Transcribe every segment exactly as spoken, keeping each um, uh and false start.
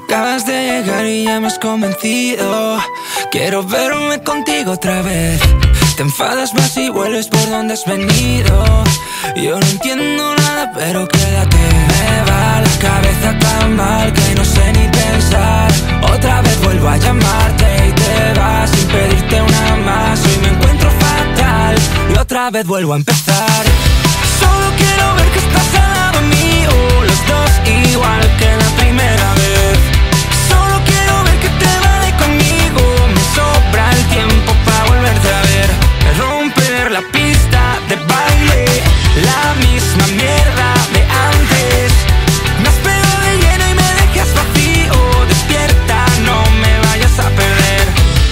Acabas de llegar y ya me has convencido. Quiero verme contigo otra vez. Te enfadas más y vuelves por donde has venido. Yo no entiendo nada, pero quédate. Me va la cabeza tan mal que no sé ni pensar. Otra vez vuelvo a llamarte y te vas sin pedirte una más. Hoy me encuentro fatal y otra vez vuelvo a empezar. Solo quiero ver que estás al lado mío, los dos igual que la primera vez. Solo quiero ver que te vale conmigo. Me sobra el tiempo para volverte a ver. Romper la pista de baile, la misma mierda de antes. Me has pegado de lleno y me dejas vacío. Despierta, no me vayas a perder.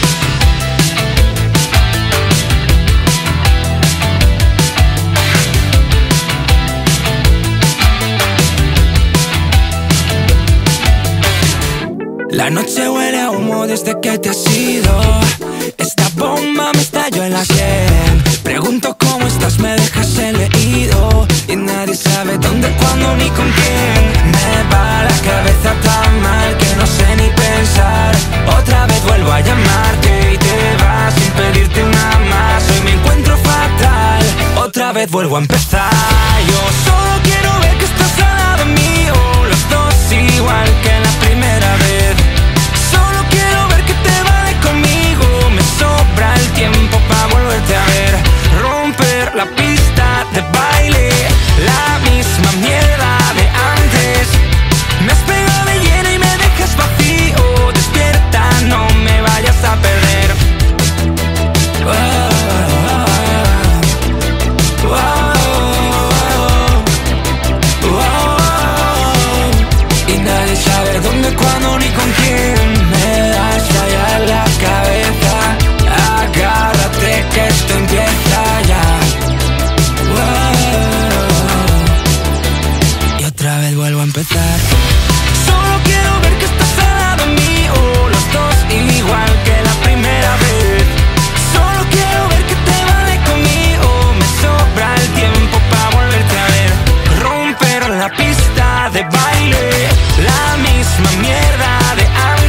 La noche huele a humo desde que te has ido. Esta bomba me estalló en la sien. Pregunto cómo estás, me dejas el leído. Y nadie sabe dónde, cuándo ni con quién. Me va la cabeza tan mal que no sé ni pensar. Otra vez vuelvo a llamarte y te vas sin pedirte una más. Hoy me encuentro fatal, otra vez vuelvo a empezar. Yo solo quiero ver que estás al lado mío, los dos igual que la primera vez. Solo quiero ver que te vale conmigo. Me sobra el tiempo para volverte a ver. Romper la pista de baile, la misma mierda de antes. Me has pegado de lleno y me dejas vacío. Despierta, no me vayas a perder. Oh, oh, oh, oh. Y nadie sabe dónde, cuándo ni con quién. Me das allá en la cabeza. Agárrate que esto empieza ya. Oh. Y otra vez vuelvo a empezar. Solo quiero ver que estás al lado mío, los dos igual que la primera vez. Solo quiero ver que te vale conmigo. Me sobra el tiempo para volverte a ver. Romper la pista de baile, la misma mierda de antes.